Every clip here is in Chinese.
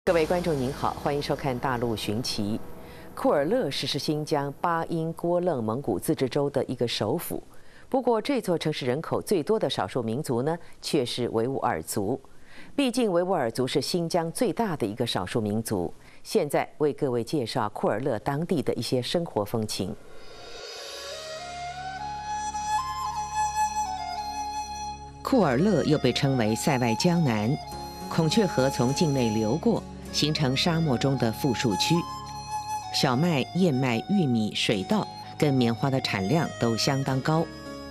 各位观众您好，欢迎收看《大陆寻奇》。库尔勒市是新疆巴音郭楞蒙古自治州的一个首府，不过这座城市人口最多的少数民族呢，却是维吾尔族。毕竟维吾尔族是新疆最大的一个少数民族。现在为各位介绍库尔勒当地的一些生活风情。库尔勒又被称为塞外江南，孔雀河从境内流过，形成沙漠中的富庶区。小麦、燕麦、玉米、水稻跟棉花的产量都相当高。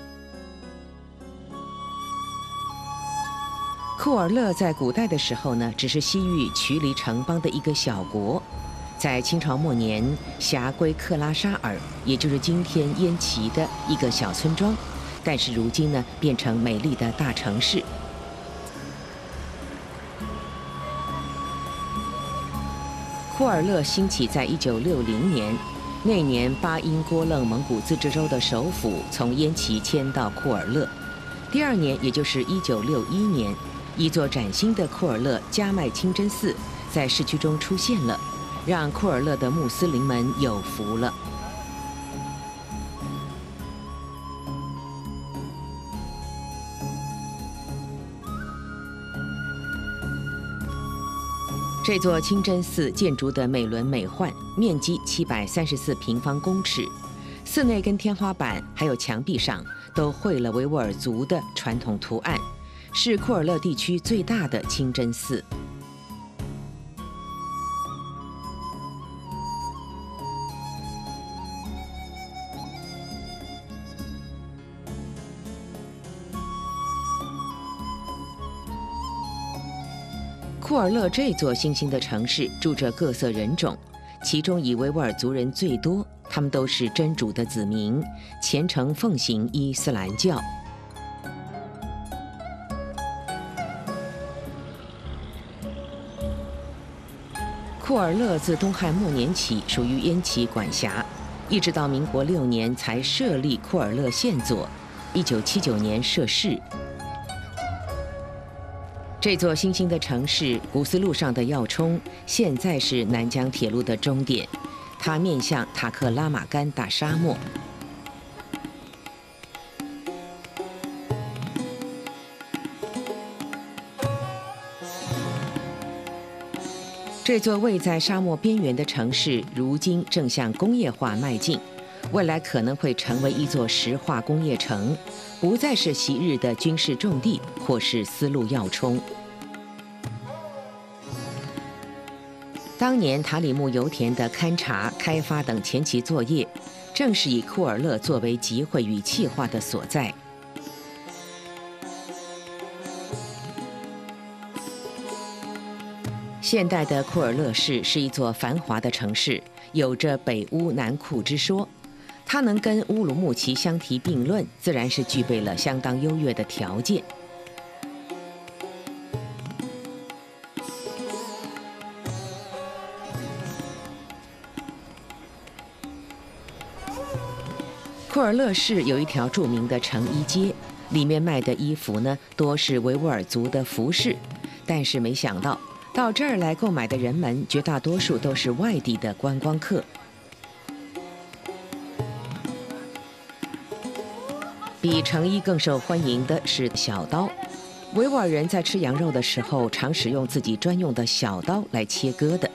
库尔勒在古代的时候呢，只是西域曲离城邦的一个小国，在清朝末年辖归克拉沙尔，也就是今天焉耆的一个小村庄。但是如今呢，变成美丽的大城市。库尔勒兴起在1960年，那年巴音郭楞蒙古自治州的首府从焉耆迁到库尔勒。第二年，也就是1961年，一座崭新的库尔勒加麦清真寺在市区中出现了，让库尔勒的穆斯林们有福了。这座清真寺建筑的美轮美奂，面积734平方公尺，寺内跟天花板还有墙壁上都绘了维吾尔族的传统图案，是库尔勒地区最大的清真寺。库尔勒这座新兴的城市住着各色人种，其中以维吾尔族人最多，他们都是真主的子民，虔诚奉行伊斯兰教。库尔勒自东汉末年起属于焉耆管辖，一直到民国6年才设立库尔勒县佐，1979年设市。这座新兴的城市，古丝路上的要冲，现在是南疆铁路的终点。它面向塔克拉玛干大沙漠。这座位在沙漠边缘的城市，如今正向工业化迈进，未来可能会成为一座石化工业城，不再是昔日的军事重地或是丝路要冲。当年塔里木油田的勘察、开发等前期作业，正是以库尔勒作为集会与企划的所在。现代的库尔勒市是一座繁华的城市，有着北乌南库之说。它能跟乌鲁木齐相提并论，自然是具备了相当优越的条件。库尔勒市有一条著名的成衣街，里面卖的衣服呢，多是维吾尔族的服饰。但是没想到，到这儿来购买的人们，绝大多数都是外地的观光客。比成衣更受欢迎的是小刀。维吾尔人在吃羊肉的时候，常使用自己专用的小刀来切割的。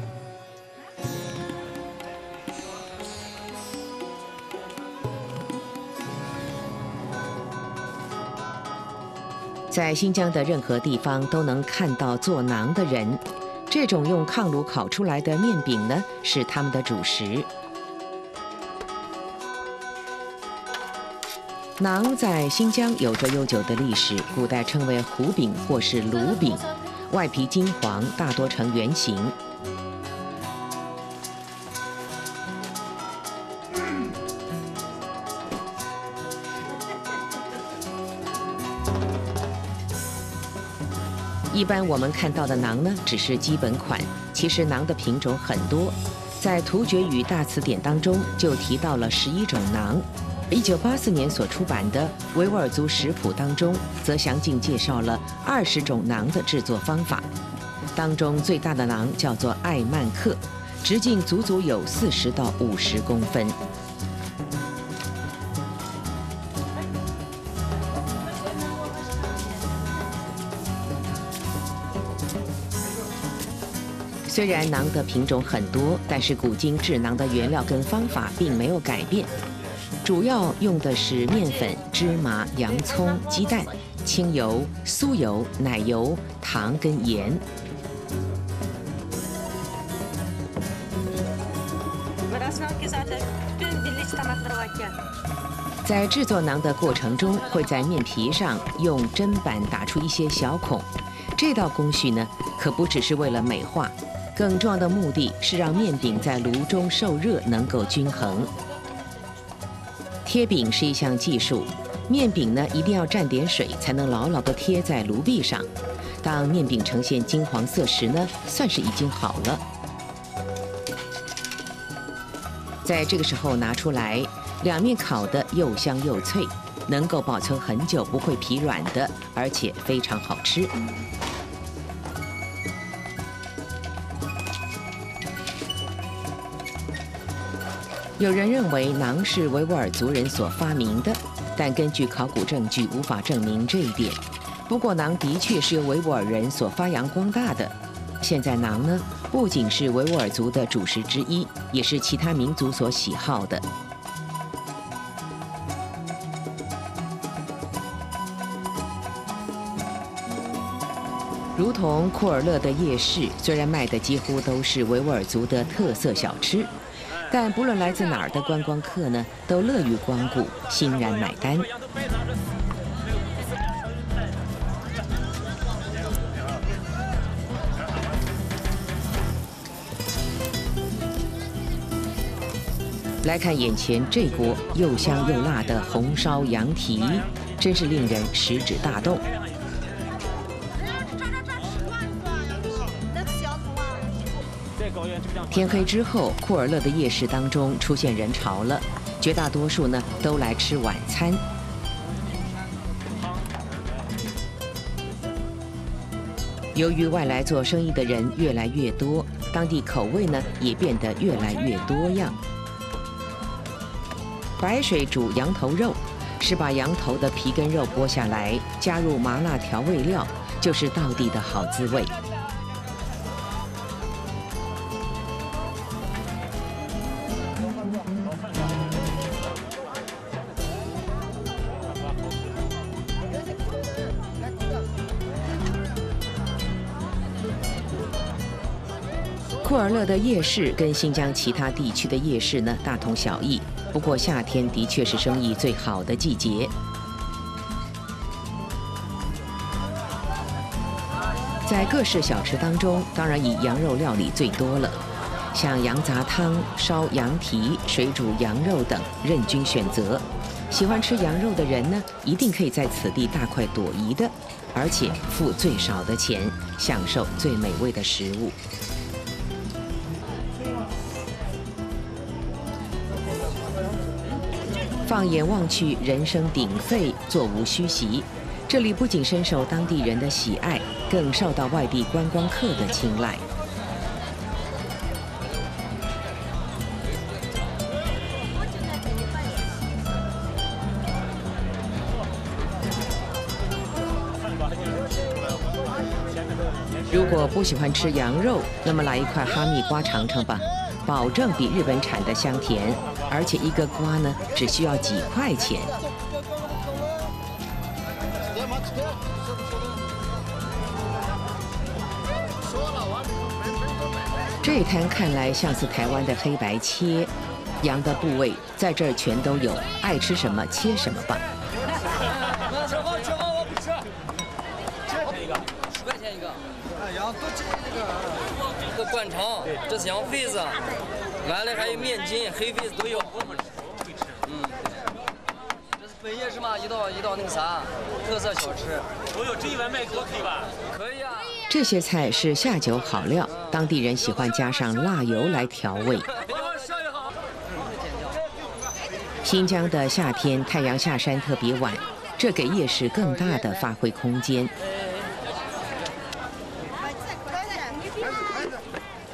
在新疆的任何地方都能看到做馕的人，这种用炕炉烤出来的面饼呢，是他们的主食。馕在新疆有着悠久的历史，古代称为糊饼或是卤饼，外皮金黄，大多呈圆形。一般我们看到的馕呢，只是基本款，其实馕的品种很多。在《突厥语大词典》当中就提到了11种馕。1984年所出版的《维吾尔族食谱》当中，则详尽介绍了20种馕的制作方法。 当中最大的馕叫做艾曼克，直径足足有40到50公分。虽然馕的品种很多，但是古今制馕的原料跟方法并没有改变，主要用的是面粉、芝麻、洋葱、鸡蛋、清油、酥油、奶油、糖跟盐。在制作馕的过程中，会在面皮上用砧板打出一些小孔。这道工序呢，可不只是为了美化。更重要的目的是让面饼在炉中受热能够均衡。贴饼是一项技术，面饼呢一定要蘸点水，才能牢牢地贴在炉壁上。当面饼呈现金黄色时呢，算是已经好了。在这个时候拿出来，两面烤得又香又脆，能够保存很久，不会疲软的，而且非常好吃。有人认为馕是维吾尔族人所发明的，但根据考古证据无法证明这一点。不过馕的确是由维吾尔人所发扬光大的。现在馕呢，不仅是维吾尔族的主食之一，也是其他民族所喜好的。如同库尔勒的夜市，虽然卖的几乎都是维吾尔族的特色小吃。但不论来自哪儿的观光客呢，都乐于光顾，欣然买单。来看眼前这锅又香又辣的红烧羊蹄，真是令人食指大动。天黑之后，库尔勒的夜市当中出现人潮了，绝大多数呢都来吃晚餐。由于外来做生意的人越来越多，当地口味呢也变得越来越多样。白水煮羊头肉是把羊头的皮跟肉剥下来，加入麻辣调味料，就是道地的好滋味。库尔勒的夜市跟新疆其他地区的夜市呢大同小异，不过夏天的确是生意最好的季节。在各式小吃当中，当然以羊肉料理最多了，像羊杂汤、烧羊蹄、水煮羊肉等任君选择。喜欢吃羊肉的人呢，一定可以在此地大快朵颐的，而且付最少的钱，享受最美味的食物。放眼望去，人声鼎沸，座无虚席。这里不仅深受当地人的喜爱，更受到外地观光客的青睐。如果不喜欢吃羊肉，那么来一块哈密瓜尝尝吧，保证比日本产的香甜，而且一个瓜呢只需要几块钱。这一摊看来像是台湾的黑白切，羊的部位在这儿全都有，爱吃什么切什么吧。 我不吃。切一个，10块钱一个。羊都切一个。这个灌肠，这是羊肺子，完了还有面筋、黑肺子都有。这是本夜市嘛，一道那个啥特色小吃。 我有这一碗麦锅可以吧？ 可以啊。 这些菜是下酒好料，当地人喜欢加上辣油来调味。新疆的夏天太阳下山特别晚，这给夜市更大的发挥空间。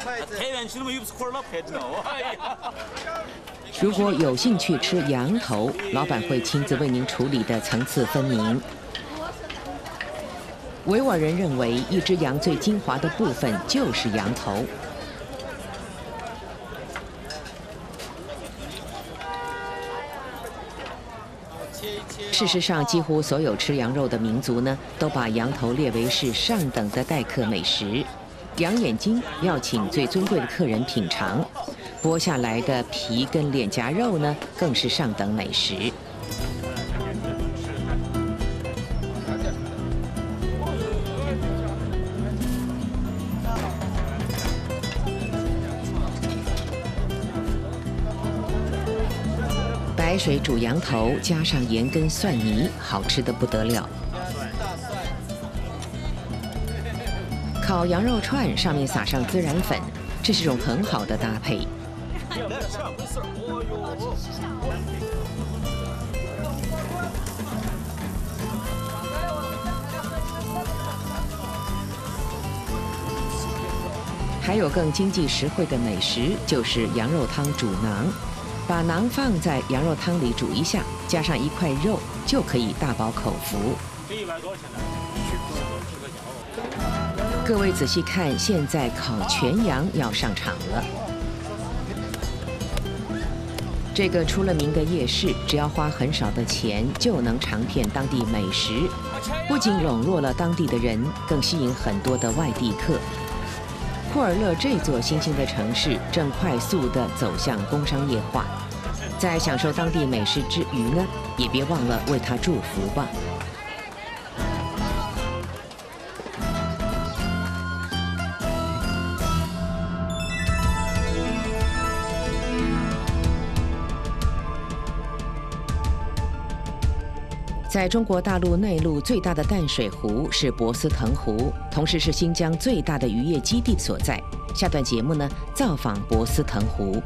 如果有兴趣吃羊头，老板会亲自为您处理的层次分明。维吾尔人认为，一只羊最精华的部分就是羊头。事实上，几乎所有吃羊肉的民族呢，都把羊头列为是上等的待客美食。羊眼睛要请最尊贵的客人品尝，剥下来的皮跟脸颊肉呢，更是上等美食。白水煮羊头，加上盐跟蒜泥，好吃得不得了。烤羊肉串上面撒上孜然粉，这是种很好的搭配。还有更经济实惠的美食，就是羊肉汤煮馕。把馕放在羊肉汤里煮一下，加上一块肉，就可以大饱口福。各位仔细看，现在烤全羊要上场了。这个出了名的夜市，只要花很少的钱，就能尝遍当地美食，不仅笼络了当地的人，更吸引很多的外地客。库尔勒这座新兴的城市正快速地走向工商业化，在享受当地美食之余呢，也别忘了为它祝福吧。在中国大陆内陆最大的淡水湖是博斯腾湖，同时是新疆最大的渔业基地所在。下段节目呢，造访博斯腾湖。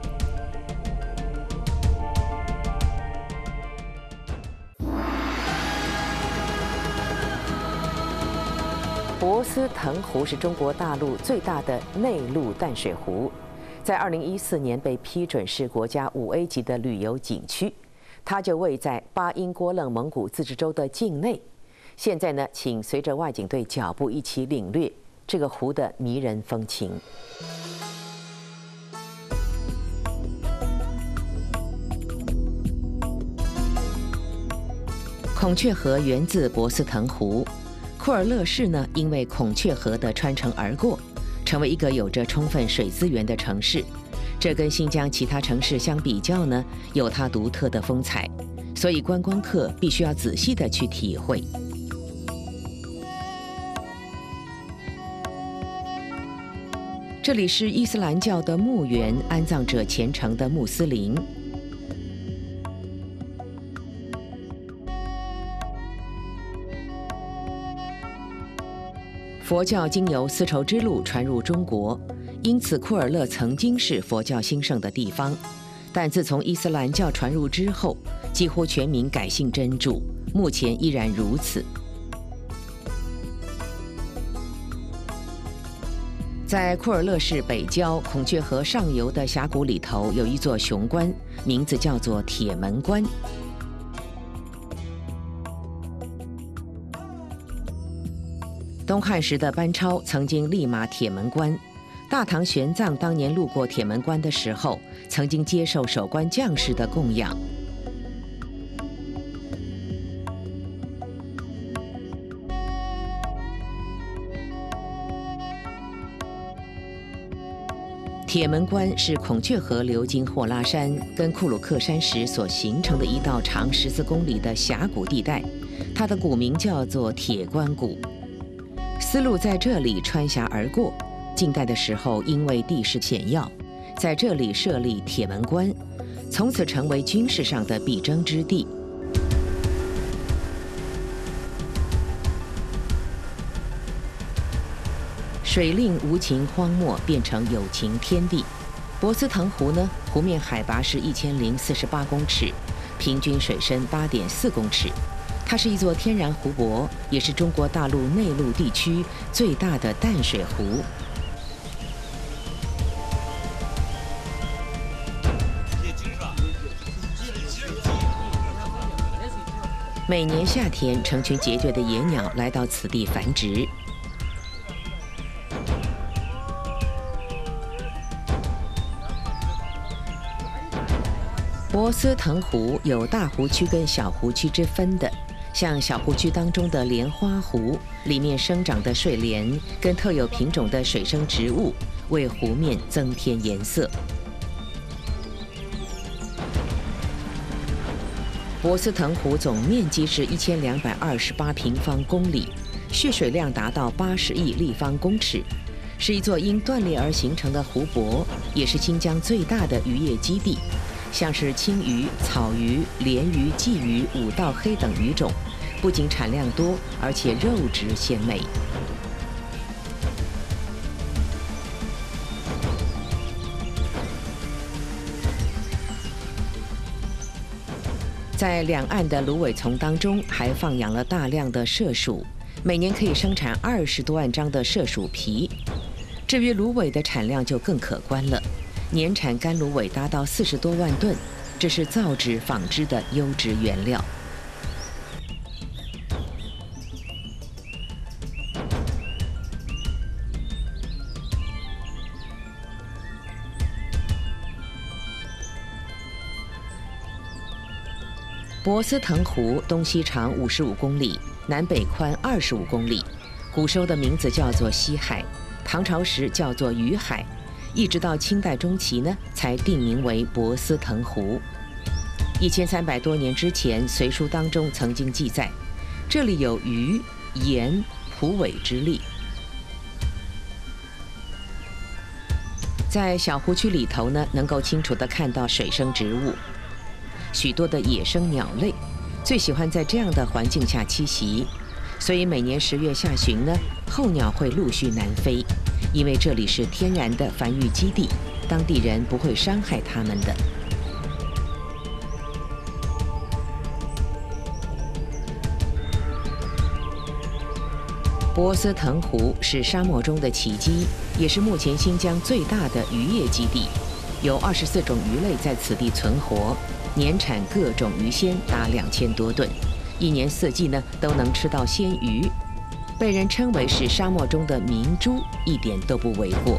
博斯腾湖是中国大陆最大的内陆淡水湖，在2014年被批准是国家5A 级的旅游景区。它就位在巴音郭楞蒙古自治州的境内。现在呢，请随着外景队脚步一起领略这个湖的迷人风情。孔雀河源自博斯腾湖，库尔勒市呢，因为孔雀河的穿城而过，成为一个有着充分水资源的城市。这跟新疆其他城市相比较呢，有它独特的风采，所以观光客必须要仔细地去体会。这里是伊斯兰教的墓园，安葬着虔诚的穆斯林。佛教经由丝绸之路传入中国。因此，库尔勒曾经是佛教兴盛的地方，但自从伊斯兰教传入之后，几乎全民改信真主，目前依然如此。在库尔勒市北郊孔雀河上游的峡谷里头，有一座雄关，名字叫做铁门关。东汉时的班超曾经立马铁门关。大唐玄奘当年路过铁门关的时候，曾经接受守关将士的供养。铁门关是孔雀河流经霍拉山跟库鲁克山时所形成的一道长14公里的峡谷地带，它的古名叫做铁关谷。丝路在这里穿峡而过。近代的时候，因为地势险要，在这里设立铁门关，从此成为军事上的必争之地。水令无情荒漠变成有情天地。博斯腾湖呢，湖面海拔是1048公尺，平均水深8.4公尺。它是一座天然湖泊，也是中国大陆内陆地区最大的淡水湖。 每年夏天，成群结队的野鸟来到此地繁殖。博斯腾湖有大湖区跟小湖区之分的，像小湖区当中的莲花湖，里面生长的睡莲跟特有品种的水生植物，为湖面增添颜色。博斯腾湖总面积是1228平方公里，蓄水量达到80亿立方公尺，是一座因断裂而形成的湖泊，也是新疆最大的渔业基地。像是青鱼、草鱼、鲢鱼、鲫鱼、五道黑等鱼种，不仅产量多，而且肉质鲜美。在两岸的芦苇丛当中，还放养了大量的麝鼠，每年可以生产20多万张的麝鼠皮。至于芦苇的产量就更可观了。年产干芦苇达到40多万吨，这是造纸、纺织的优质原料。博斯腾湖东西长55公里，南北宽25公里，古时候的名字叫做西海，唐朝时叫做鱼海。一直到清代中期呢，才定名为博斯腾湖。1300多年之前，隋书当中曾经记载，这里有鱼、盐、蒲苇之例。在小湖区里头呢，能够清楚地看到水生植物，许多的野生鸟类，最喜欢在这样的环境下栖息。所以每年10月下旬呢，候鸟会陆续南飞，因为这里是天然的繁育基地，当地人不会伤害它们的。博斯腾湖是沙漠中的奇迹，也是目前新疆最大的渔业基地，有24种鱼类在此地存活，年产各种鱼鲜达2000多吨，一年四季呢都能吃到鲜鱼，被人称为是沙漠中的明珠，一点都不为过。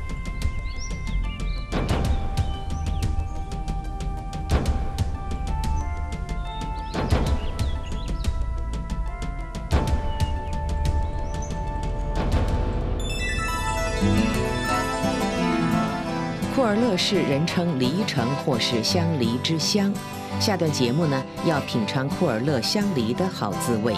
库尔勒市人称梨城或是香梨之乡。下段节目呢，要品尝库尔勒香梨的好滋味。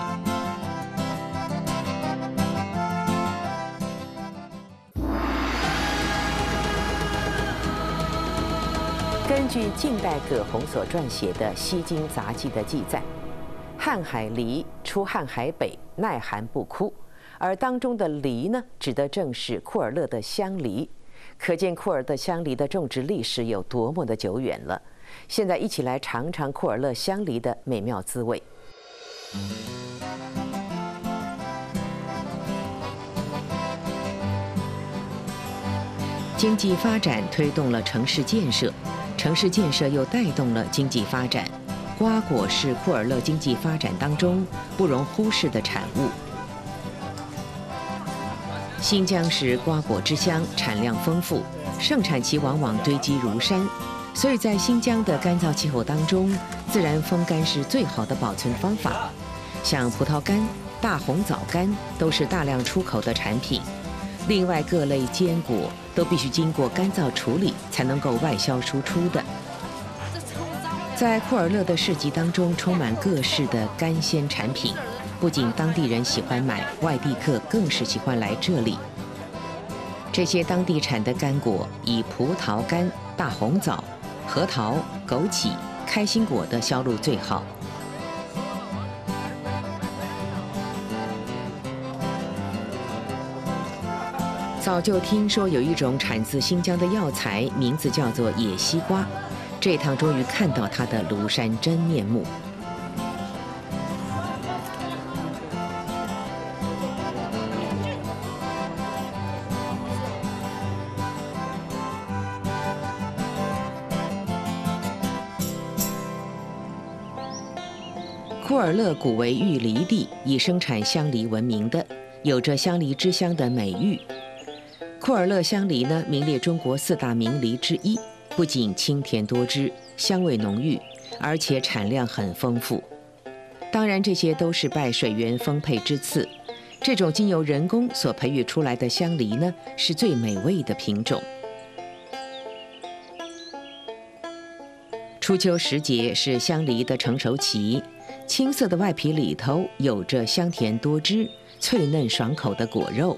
根据近代葛洪所撰写的《西京杂记》的记载，瀚海梨出瀚海北，耐寒不枯，而当中的梨呢，指的正是库尔勒的香梨。可见库尔勒香梨的种植历史有多么的久远了。现在一起来尝尝库尔勒香梨的美妙滋味。经济发展推动了城市建设，城市建设又带动了经济发展。瓜果是库尔勒经济发展当中不容忽视的产物。新疆是瓜果之乡，产量丰富，盛产期往往堆积如山，所以在新疆的干燥气候当中，自然风干是最好的保存方法。像葡萄干、大红枣干都是大量出口的产品。另外各类坚果都必须经过干燥处理，才能够外销输出的。在库尔勒的市集当中，充满各式的干鲜产品。不仅当地人喜欢买，外地客更是喜欢来这里。这些当地产的干果，以葡萄干、大红枣、核桃、枸杞、开心果的销路最好。早就听说有一种产自新疆的药材，名字叫做野西瓜，这趟终于看到它的庐山真面目。库库尔勒古为玉梨地，以生产香梨闻名的，有着香梨之乡的美誉。库尔勒香梨呢，名列中国4大名梨之一，不仅清甜多汁、香味浓郁，而且产量很丰富。当然，这些都是拜水源丰沛之赐。这种经由人工所培育出来的香梨呢，是最美味的品种。初秋时节是香梨的成熟期，青色的外皮里头有着香甜多汁、脆嫩爽口的果肉。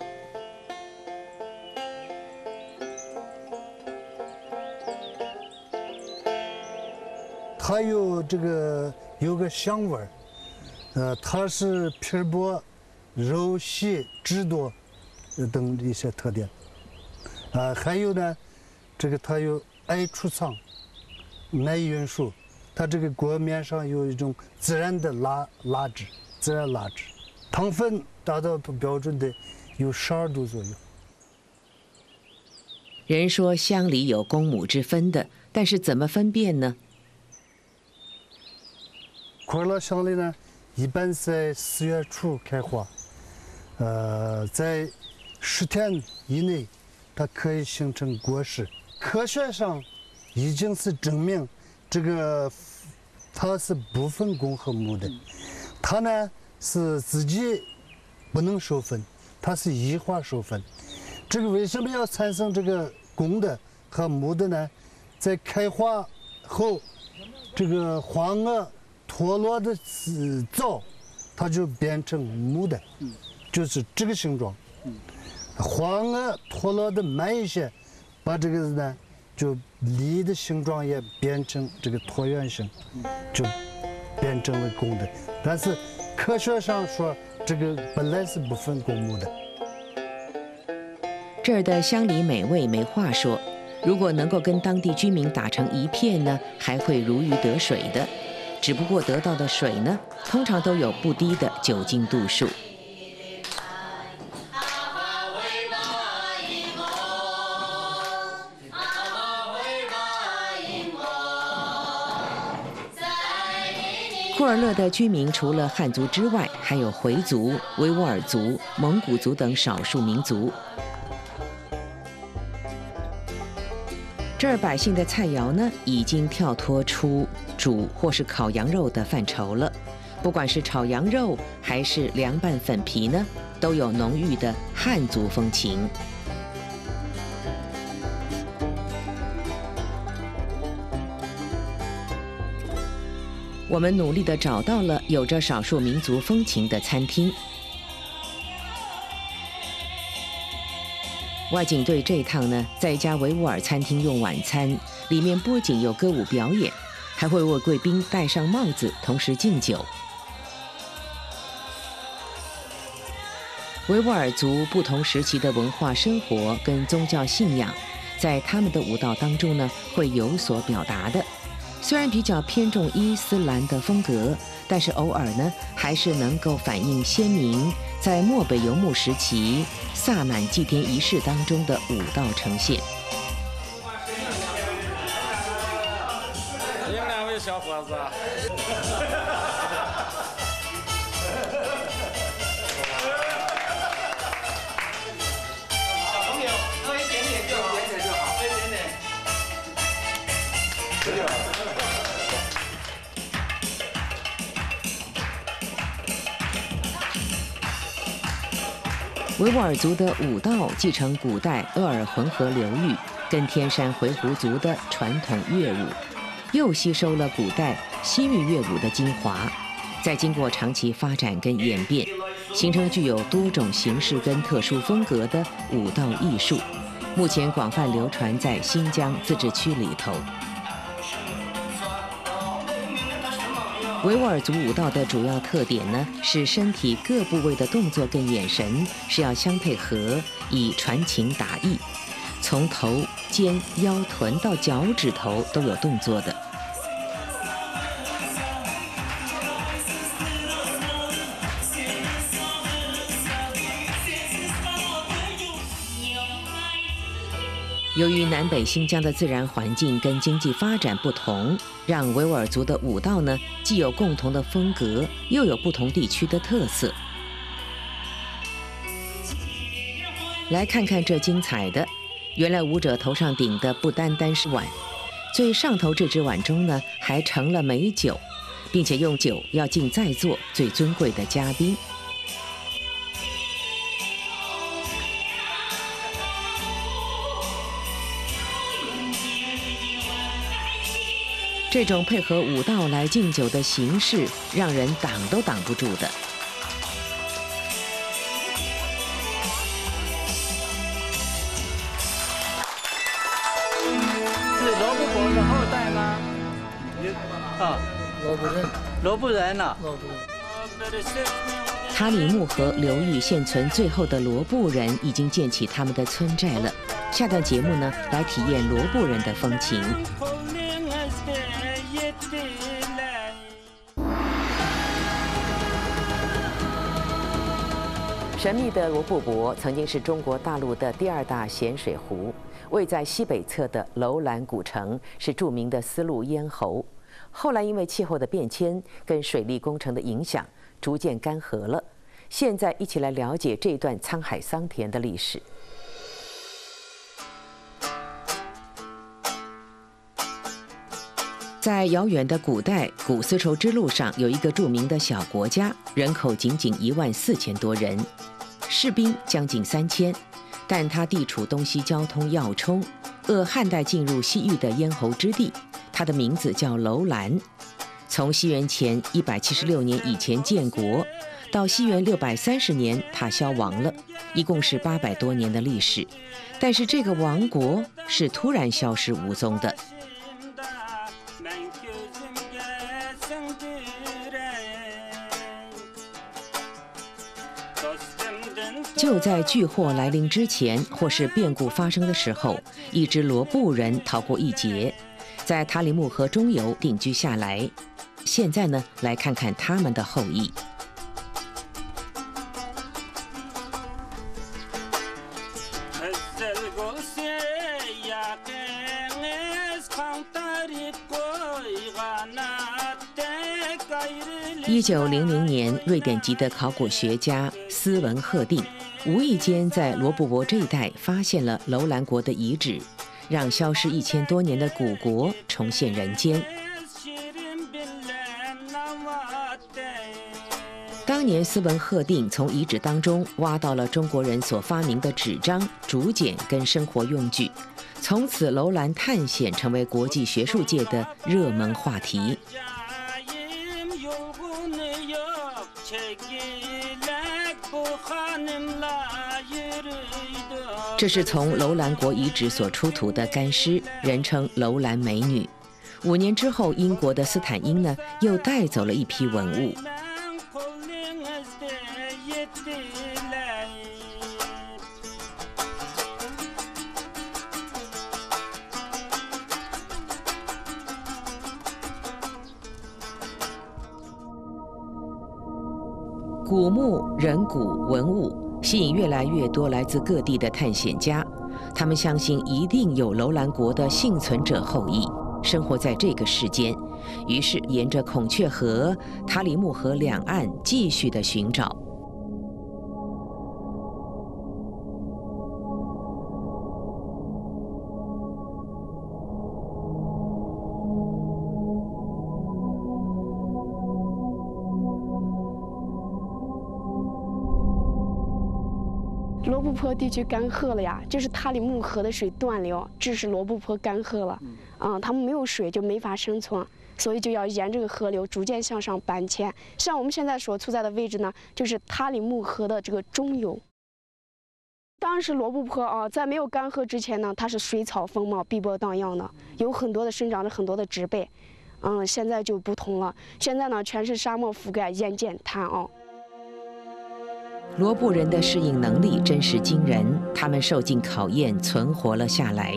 它有个香味儿，它是皮薄、肉细、汁多等一些特点。还有呢，它有爱储藏、耐运输，它这个果面上有一种自然的蜡质，糖分达到标准的有12度左右。 人说香梨有公母之分的，但是怎么分辨呢？ 库尔勒香梨呢，一般在4月初开花，在10天以内，它可以形成果实。科学上已经是证明，它是不分公和母的，它呢是自己不能授粉，它是异化授粉。这个为什么要产生这个公的和母的呢？在开花后，这个花萼脱落的早，它就变成母的，就是这个形状。花萼脱落的慢一些，把这个呢就梨的形状也变成这个椭圆形，就变成了公的。但是科学上说，这个本来是不分公母的。 这儿的香梨美味没话说，如果能够跟当地居民打成一片呢，还会如鱼得水的。只不过得到的水呢，通常都有不低的酒精度数。库尔勒的居民除了汉族之外，还有回族、维吾尔族、蒙古族等少数民族。这儿百姓的菜肴呢，已经跳脱出煮或是烤羊肉的范畴了。不管是炒羊肉还是凉拌粉皮呢，都有浓郁的汉族风情。我们努力地找到了有着少数民族风情的餐厅。外景队这一趟呢，在一家维吾尔餐厅用晚餐，里面不仅有歌舞表演，还会为贵宾戴上帽子，同时敬酒。维吾尔族不同时期的文化生活跟宗教信仰，在他们的舞蹈当中呢，会有所表达的。虽然比较偏重伊斯兰的风格，但是偶尔呢，还是能够反映先民在漠北游牧时期萨满祭天仪式当中的舞蹈呈现。 你们两位小伙子。 维吾尔族的舞蹈继承古代鄂尔浑河流域跟天山回鹘族的传统乐舞，又吸收了古代西域乐舞的精华，再经过长期发展跟演变，形成具有多种形式跟特殊风格的舞蹈艺术，目前广泛流传在新疆自治区里头。维吾尔族舞蹈的主要特点呢，是身体各部位的动作跟眼神是要相配合，以传情达意，从头、肩、腰、臀到脚趾头都有动作的。 由于南北新疆的自然环境跟经济发展不同，让维吾尔族的舞蹈呢，既有共同的风格，又有不同地区的特色。来看看这精彩的，原来舞者头上顶的不单单是碗，最上头这只碗中呢，还盛了美酒，并且用酒要敬在座最尊贵的嘉宾。这种配合舞蹈来敬酒的形式，让人挡都挡不住的。 是罗布泊的后代吗？啊，罗布人呐。 塔里木和流域现存最后的罗布人已经建起他们的村寨了。下段节目呢，来体验罗布人的风情。神秘的罗布泊曾经是中国大陆的第2大咸水湖，位在西北侧的楼兰古城是著名的丝路咽喉。后来因为气候的变迁跟水利工程的影响，逐渐干涸了。现在一起来了解这段沧海桑田的历史。在遥远的古代古丝绸之路上，有一个著名的小国家，人口仅仅14000多人，士兵将近3000，但它地处东西交通要冲，汉代进入西域的咽喉之地。它的名字叫楼兰，从西元前176年以前建国，到西元630年它消亡了，一共是800多年的历史。但是这个王国是突然消失无踪的。就在巨祸来临之前，或是变故发生的时候，一支罗布人逃过一劫，在塔里木河中游定居下来。现在呢，来看看他们的后裔。1900年，瑞典籍的考古学家斯文赫定无意间在罗布泊这一带发现了楼兰国的遗址，让消失1000多年的古国重现人间。当年斯文赫定从遗址当中挖到了中国人所发明的纸张、竹简跟生活用具，从此楼兰探险成为国际学术界的热门话题。这是从楼兰国遗址所出土的干尸，人称楼兰美女。5年之后，英国的斯坦因呢又带走了一批文物。古墓、人骨、文物吸引越来越多来自各地的探险家，他们相信一定有楼兰国的幸存者后裔生活在这个世间，于是沿着孔雀河、塔里木河两岸继续的寻找。 罗布泊地区干涸了呀，这是塔里木河的水断了，致使罗布泊干涸了。他们没有水就没法生存，所以就要沿这个河流逐渐向上搬迁。像我们现在所处在的位置呢，就是塔里木河的这个中游。当时罗布泊在没有干涸之前呢，它是水草丰茂、碧波荡漾的，有很多的生长着很多的植被。现在就不同了，现在呢全是沙漠覆盖、烟渐滩坳。 罗布人的适应能力真是惊人，他们受尽考验，存活了下来。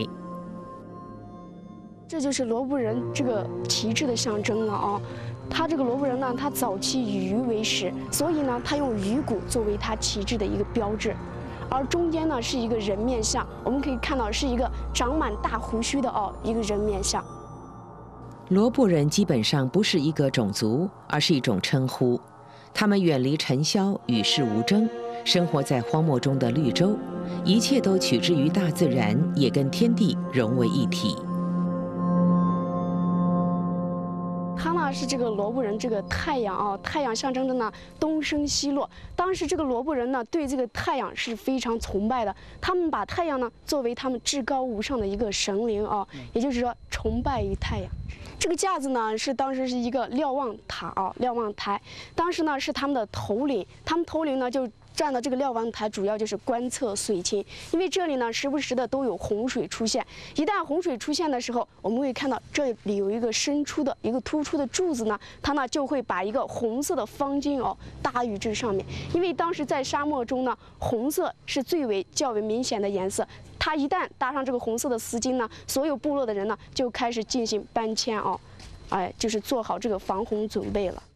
这就是罗布人这个旗帜的象征了啊！他这个罗布人呢，他早期以鱼为食，所以呢，他用鱼骨作为他旗帜的一个标志。 而中间呢是一个人面像，我们可以看到是一个长满大胡须的一个人面像。 罗布人基本上不是一个种族，而是一种称呼。他们远离尘嚣，与世无争，生活在荒漠中的绿洲，一切都取之于大自然，也跟天地融为一体。 它呢是这个罗布人这个太阳太阳象征着呢东升西落。当时这个罗布人呢对这个太阳是非常崇拜的，他们把太阳呢作为他们至高无上的一个神灵也就是说崇拜于太阳。这个架子呢是当时是一个瞭望塔瞭望台，当时呢是他们的头领，他们头领呢就站到这个瞭望台，主要就是观测水情，因为这里呢时不时的都有洪水出现。一旦洪水出现的时候，我们会看到这里有一个一个突出的柱子呢，它呢就会把一个红色的方巾搭于这上面。因为当时在沙漠中呢，红色是较为明显的颜色。它一旦搭上这个红色的丝巾呢，所有部落的人呢就开始进行搬迁就是做好这个防洪准备了。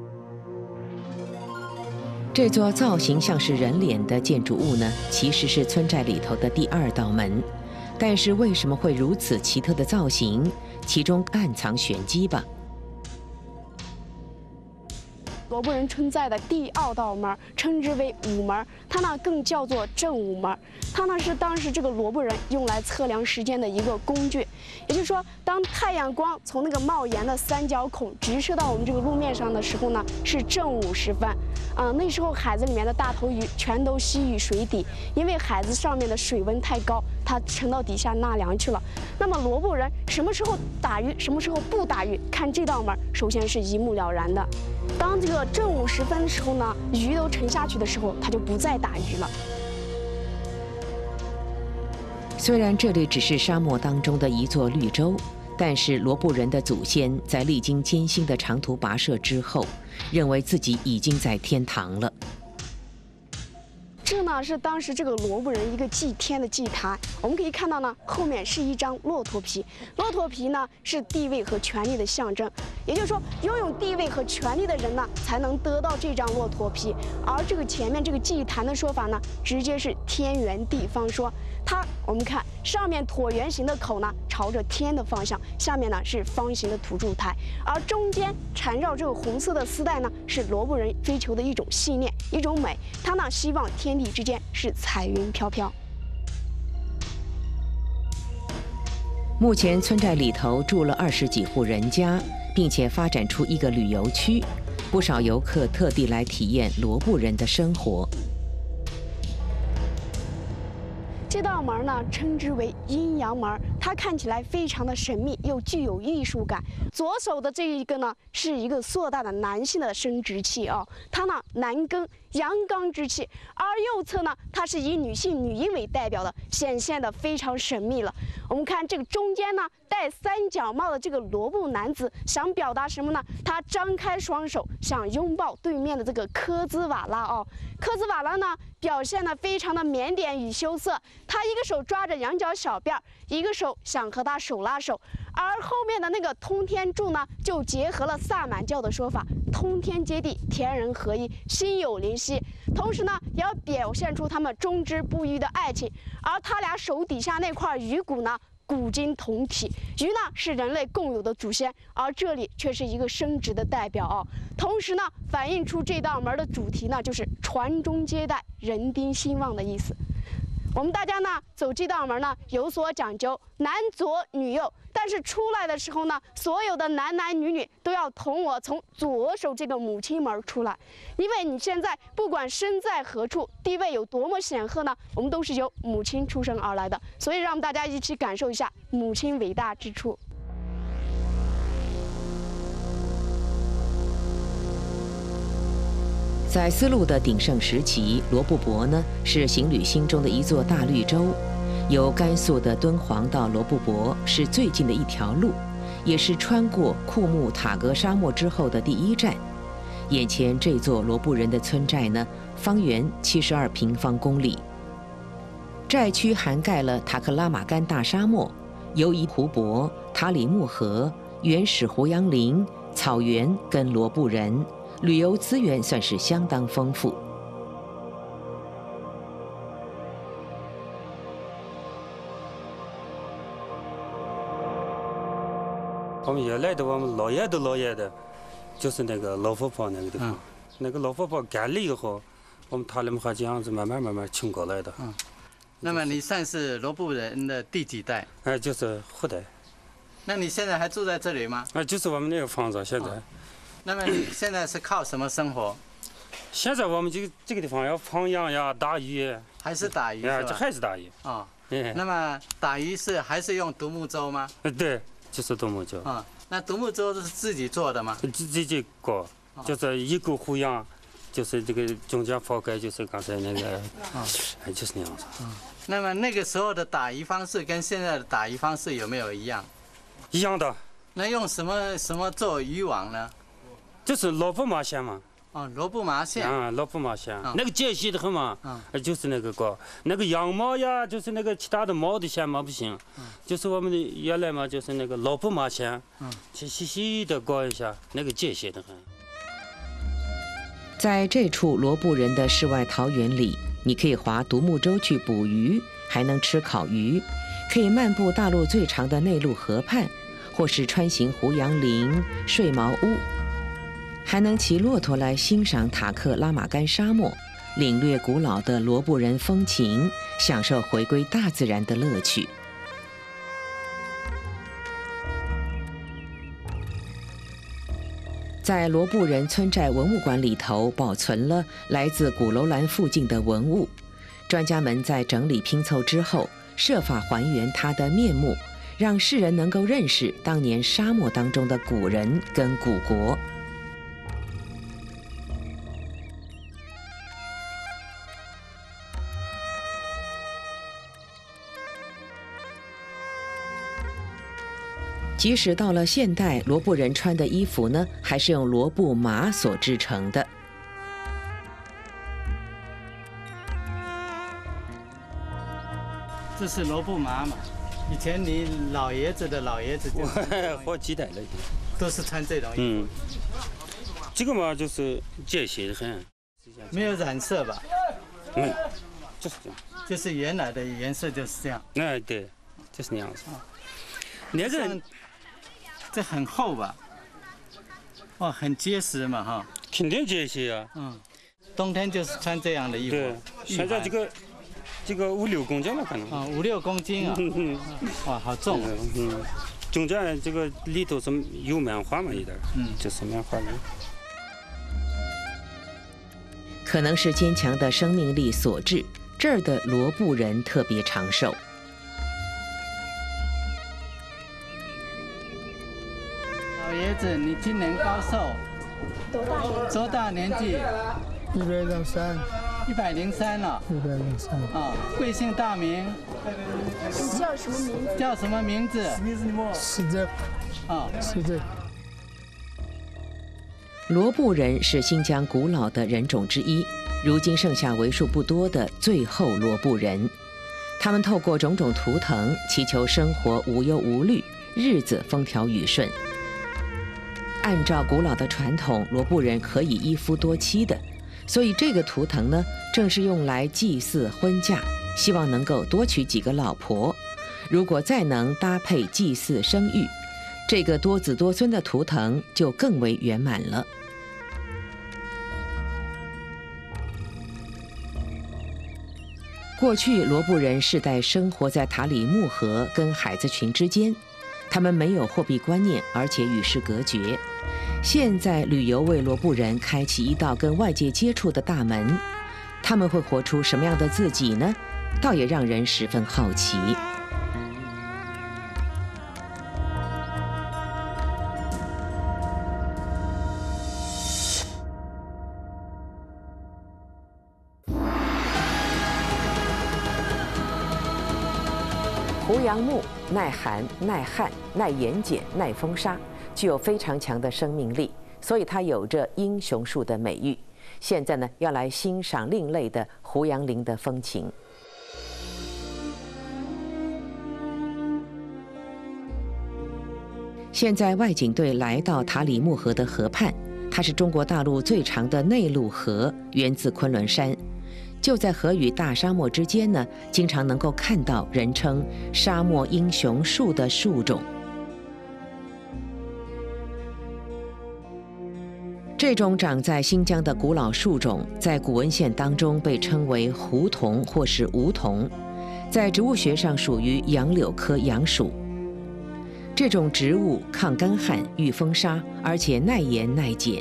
这座造型像是人脸的建筑物呢，其实是村寨里头的第2道门。但是为什么会如此奇特的造型？其中暗藏玄机吧。 罗布人村寨的第2道门称之为午门，它呢更叫做正午门。它呢是当时这个罗布人用来测量时间的一个工具。也就是说，当太阳光从那个冒烟的3角孔直射到我们这个路面上的时候呢，是正午时分。那时候海子里面的大头鱼全都吸于水底，因为海子上面的水温太高，它沉到底下纳凉去了。那么罗布人什么时候打鱼，什么时候不打鱼，看这道门首先是一目了然的。当这个正午时分的时候呢，鱼都沉下去的时候，他就不再打鱼了。 虽然这里只是沙漠当中的一座绿洲，但是罗布人的祖先在历经艰辛的长途跋涉之后，认为自己已经在天堂了。 这呢是当时这个罗布人一个祭天的祭坛，我们可以看到呢，后面是一张骆驼皮，骆驼皮呢是地位和权力的象征，也就是说，拥有地位和权力的人呢，才能得到这张骆驼皮。而这个前面这个祭坛的说法呢，直接是天圆地方说。我们看上面椭圆形的口呢，朝着天的方向，下面呢是方形的土柱台，而中间缠绕这个红色的丝带呢，是罗布人追求的一种信念，一种美。他呢希望天地之间是彩云飘飘。 目前村寨里头住了20几户人家，并且发展出一个旅游区，不少游客特地来体验罗布人的生活。 这道门呢，称之为阴阳门，它看起来非常的神秘，又具有艺术感。左手的这一个呢，是一个硕大的男性的生殖器它呢男庚阳刚之气，而右侧呢，它是以女性女阴为代表的，显现的非常神秘了。我们看这个中间呢，戴3角帽的这个罗布男子想表达什么呢？他张开双手想拥抱对面的这个科兹瓦拉科兹瓦拉呢表现得非常的腼腆与羞涩，他一个手抓着羊角小辫儿，一个手想和他手拉手。而后面的那个通天柱呢，就结合了萨满教的说法，通天接地，天人合一，心有灵犀。同时呢，也要表现出他们忠贞不渝的爱情。而他俩手底下那块鱼骨呢，古今同体，鱼呢是人类共有的祖先，而这里却是一个生殖的代表同时呢，反映出这道门的主题呢，就是传宗接代、人丁兴旺的意思。我们大家呢走这道门呢有所讲究，男左女右，但是出来的时候呢，所有的男男女女都要同我从左手这个母亲门出来，因为你现在不管身在何处，地位有多么显赫呢，我们都是由母亲出生而来的，所以让我们大家一起感受一下母亲伟大之处。 在丝路的鼎盛时期，罗布泊呢是行旅心中的一座大绿洲，由甘肃的敦煌到罗布泊是最近的一条路，也是穿过库木塔格沙漠之后的第1站。眼前这座罗布人的村寨呢，方圆72平方公里，寨区涵盖了塔克拉玛干大沙漠、尤夷湖泊、塔里木河、原始胡杨林、草原跟罗布人。旅游资源算是相当丰富。 我们原来的我们老爷的，就是那个罗浮坡那个地方。那个罗浮坡干了以后，我们塔里木哈这样子慢慢清过来的。 那么你算是罗布人的第几代？ 就是后代。 那你现在还住在这里吗？ 就是我们那个房子现在。 那么你现在是靠什么生活？ 现在我们这个地方要放羊呀，打鱼。 还是打鱼？ 这还是打鱼。 那么打鱼还是用独木舟吗？ 对，就是独木舟。 那独木舟是自己做的吗？ 自己搞，就是一个湖洋，就是这个中间抛开，就是刚才那个，就是那样子。 那么那个时候的打鱼方式跟现在的打鱼方式有没有一样？ 一样的。 那用什么做渔网呢？ 就是萝卜麻线嘛。 萝卜麻线。 萝卜麻线，那个解析的很嘛。就是那个搞，那个羊毛呀，就是那个其他的毛的线嘛不行。就是我们的原来嘛，就是那个萝卜麻线，细的搞一下，那个解析的很。 在这处罗布人的世外桃源里，你可以划独木舟去捕鱼，还能吃烤鱼，可以漫步大陆最长的内陆河畔，或是穿行胡杨林、睡茅屋。还能骑骆驼来欣赏塔克拉玛干沙漠，领略古老的罗布人风情，享受回归大自然的乐趣。在罗布人村寨文物馆里头，保存了来自古楼兰附近的文物。专家们在整理拼凑之后，设法还原它的面目，让世人能够认识当年沙漠当中的古人跟古国。即使到了现代，罗布人穿的衣服呢，还是用罗布麻所制成的。 这是罗布麻嘛？以前你老爷子的老爷子就好几代了， 都是穿这种衣服。 这个嘛就是解析的很， 没有染色吧？ 没有，就是这样。 就是原来的颜色就是这样。 对，就是那样子。那个。 这很厚吧？很结实嘛哈。 肯定结实啊。 冬天就是穿这样的衣服。 对，现在这个5-6公斤了可能。 5-6公斤啊。哇，好重。 中间这个里头是有棉花嘛一点。就是棉花的。 可能是坚强的生命力所致，这儿的罗布人特别长寿。 老爷子，你今年高寿？多大年纪 ？103。 103了。 103。 贵姓大名？ 你叫什么名字？ 叫什么名字？ 是这。是这。 罗布人是新疆古老的人种之一，如今剩下为数不多的最后罗布人。他们透过种种图腾，祈求生活无忧无虑，日子风调雨顺。按照古老的传统，罗布人可以一夫多妻的，所以这个图腾呢，正是用来祭祀婚嫁，希望能够多娶几个老婆。如果再能搭配祭祀生育，这个多子多孙的图腾就更为圆满了。过去罗布人世代生活在塔里木河跟海子群之间，他们没有货币观念，而且与世隔绝。现在旅游为罗布人开启一道跟外界接触的大门，他们会活出什么样的自己呢？倒也让人十分好奇。胡杨木耐寒、耐旱、耐盐碱、耐风沙，具有非常强的生命力，所以它有着英雄树的美誉。现在呢，要来欣赏另类的胡杨林的风情。现在外景队来到塔里木河的河畔，它是中国大陆最长的内陆河，源自昆仑山。就在河与大沙漠之间呢，经常能够看到人称沙漠英雄树的树种。 这种长在新疆的古老树种，在古文献当中被称为胡桐或是梧桐，在植物学上属于杨柳科杨属。这种植物抗干旱、御风沙，而且耐盐耐碱。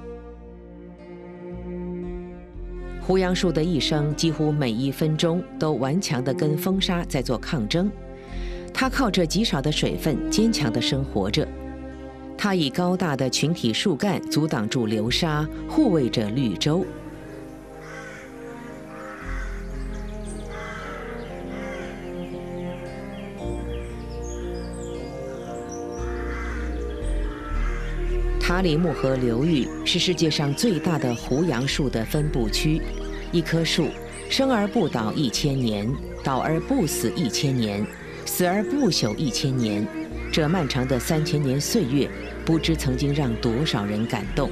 胡杨树的一生几乎每1分钟都顽强地跟风沙在做抗争，它靠着极少的水分坚强地生活着。它以高大的群体树干阻挡住流沙，护卫着绿洲。塔里木河流域是世界上最大的胡杨树的分布区。一棵树生而不倒1000年，倒而不死1000年，死而不朽1000年。这漫长的3000年岁月，不知曾经让多少人感动。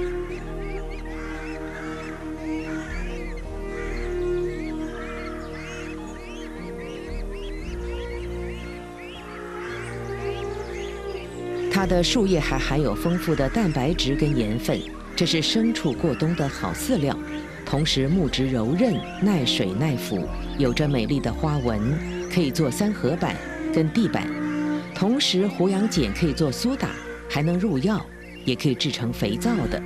它的树叶还含有丰富的蛋白质跟盐分，这是牲畜过冬的好饲料。同时木质柔韧、耐水耐腐，有着美丽的花纹，可以做3合板跟地板。同时胡杨碱可以做苏打，还能入药，也可以制成肥皂的。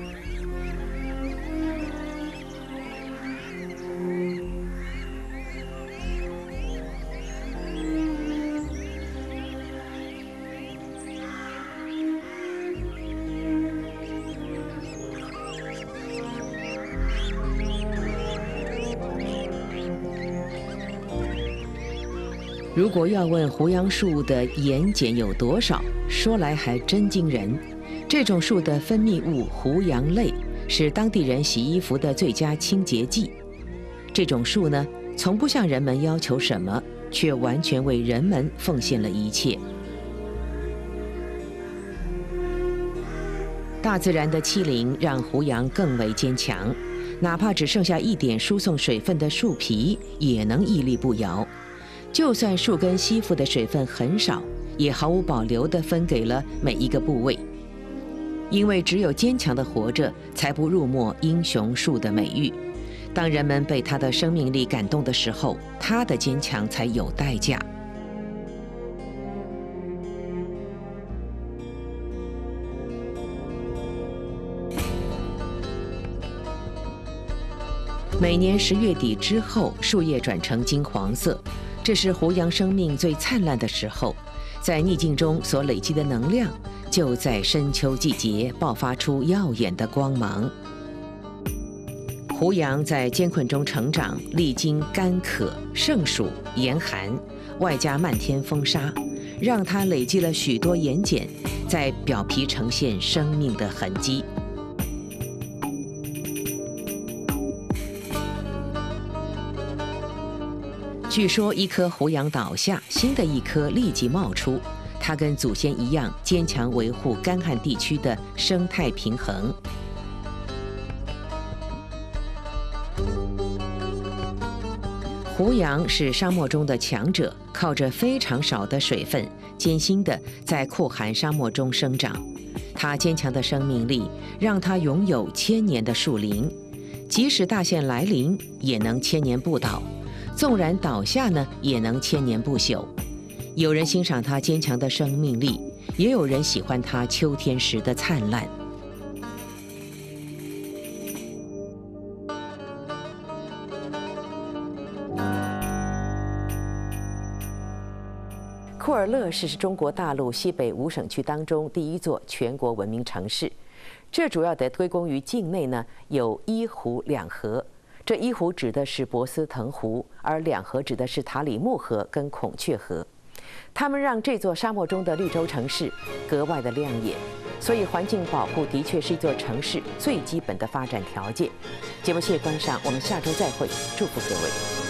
如果要问胡杨树的盐碱有多少，说来还真惊人。这种树的分泌物胡杨类是当地人洗衣服的最佳清洁剂。这种树呢，从不向人们要求什么，却完全为人们奉献了一切。大自然的欺凌让胡杨更为坚强，哪怕只剩下一点输送水分的树皮，也能屹立不摇。就算树根吸附的水分很少，也毫无保留地分给了每一个部位。因为只有坚强地活着，才不入没英雄树的美誉。当人们被它的生命力感动的时候，它的坚强才有代价。每年10月底之后，树叶转成金黄色。这是胡杨生命最灿烂的时候，在逆境中所累积的能量，就在深秋季节爆发出耀眼的光芒。胡杨在艰困中成长，历经干渴、盛暑、严寒，外加漫天风沙，让它累积了许多盐碱，在表皮呈现生命的痕迹。据说一棵胡杨倒下，新的一棵立即冒出，它跟祖先一样坚强维护干旱地区的生态平衡。胡杨是沙漠中的强者，靠着非常少的水分，艰辛地在酷寒沙漠中生长。它坚强的生命力让它拥有1000年的树龄，即使大限来临，也能1000年不倒。纵然倒下呢，也能1000年不朽。有人欣赏它坚强的生命力，也有人喜欢它秋天时的灿烂。库尔勒市是中国大陆西北5省区当中第1座全国文明城市，这主要得归功于境内呢有1湖2河。这1湖指的是博斯腾湖，而2河指的是塔里木河跟孔雀河，它们让这座沙漠中的绿洲城市格外的亮眼。所以环境保护的确是一座城市最基本的发展条件。节目谢谢观赏，我们下周再会，祝福各位。